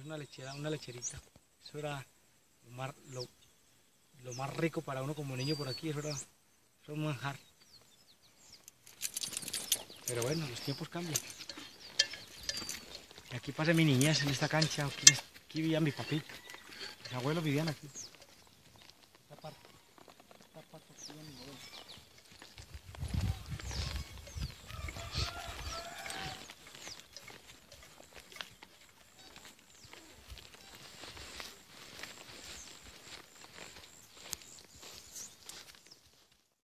una lecherita. Eso era lo más rico para uno como niño por aquí, eso era un manjar. Pero bueno, los tiempos cambian. Y aquí pasé mi niñez en esta cancha, aquí vivía mi papito. Mis abuelos vivían aquí.